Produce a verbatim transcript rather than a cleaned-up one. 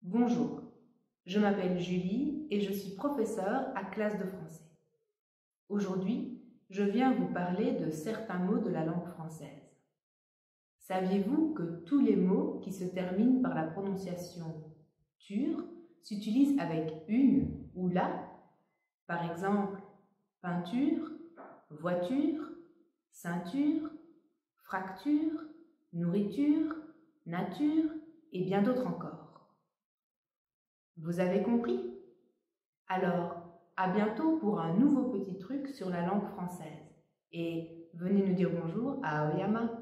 Bonjour, je m'appelle Julie et je suis professeure à classe de français. Aujourd'hui, je viens vous parler de certains mots de la langue française. Saviez-vous que tous les mots qui se terminent par la prononciation « ture » s'utilisent avec « une » ou « la »? Par exemple, peinture, voiture, ceinture, fracture, nourriture, nature et bien d'autres encore. Vous avez compris? Alors, à bientôt pour un nouveau petit truc sur la langue française. Et venez nous dire bonjour à Aoyama.